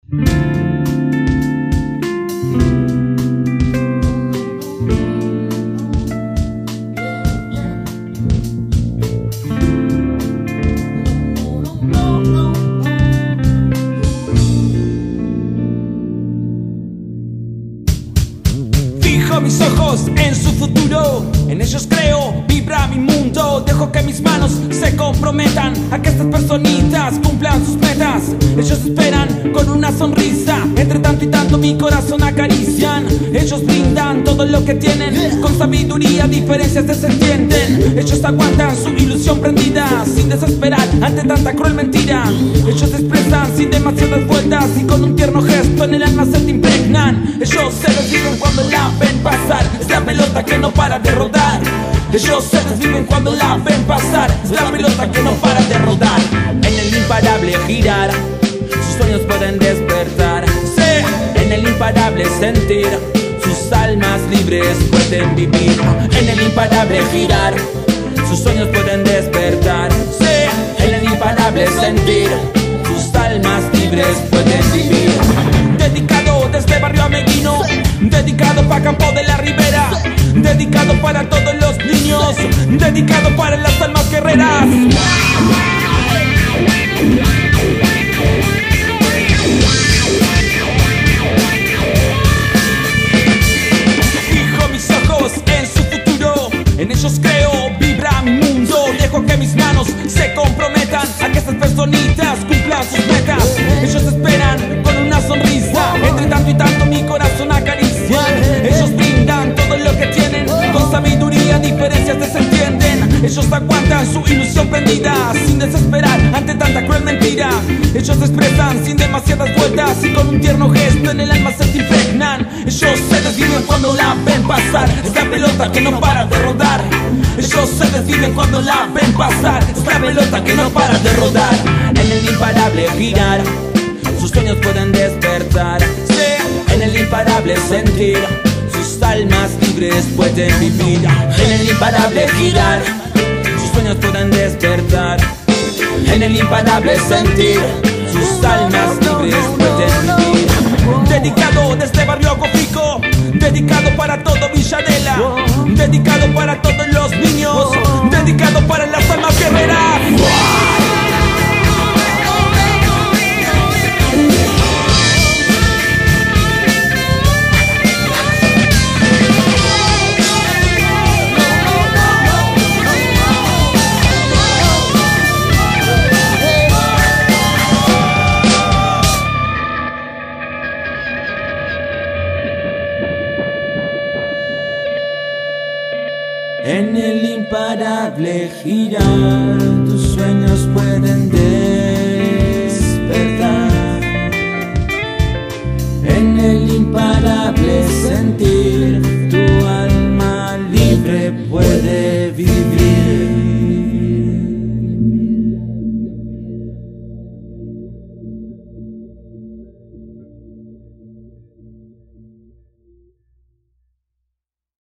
Fijo mis ojos en su futuro, en ellos creo, vibra mi mundo. Dejo que mis manos se comprometan a que estas personitas cumplan sus metas. Ellos esperan con una sonrisa, entre tanto y tanto mi corazón acarician. Ellos brindan todo lo que tienen, con sabiduría diferencias desentienden. Ellos aguantan su ilusión prendida, sin desesperar ante tanta cruel mentira. Ellos expresan sin demasiadas vueltas y con un tierno gesto en el alma se te impregnan. Ellos se desviven cuando la ven pasar, es la pelota que no para de rodar. Ellos se desviven cuando la ven pasar, es la pelota que no para de rodar. En el imparable girar, sus sueños pueden despertar. Sí, en el imparable sentir, sus almas libres pueden vivir. En el imparable girar, sus sueños pueden despertar. Sí, en el imparable sentir, sus almas libres pueden vivir. Dedicado desde barrio ameguino, dedicado pa' Campo de la Ribera, dedicado para todos los niños, dedicado para las almas guerreras. Fijo mis ojos en su futuro, en ellos creo, vibra mi mundo. Dejo que mis manos se comprometan a que estas personitas cumplan sus metas. Ellos esperan con una sonrisa, entre tanto y tanto mi corazón acarician. Ellos brindan todo lo que tienen, con sabiduría diferencias desentienden. Ellos aguantan su ilusión prendida, sin desesperar ante tanta cruel mentira. Ellos expresan sin demasiadas vueltas y con un tierno gesto en el alma se te impregnan. Ellos se desviven cuando la ven pasar, es la pelota que no para de rodar. Ellos se desviven cuando la ven pasar, es la pelota que no para de rodar. En el imparable girar, sus sueños pueden despertar. Sí, en el imparable sentir, sus almas libres pueden vivir. En el imparable girar, sus sueños pueden despertar. En el imparable sentir, sus almas libres pueden vivir. Dedicado desde barrio Cofico, dedicado para todo Villadela, dedicado para todos los niños, dedicado para las almas guerreras. En el imparable girar, tus sueños pueden despertar. En el imparable sentir,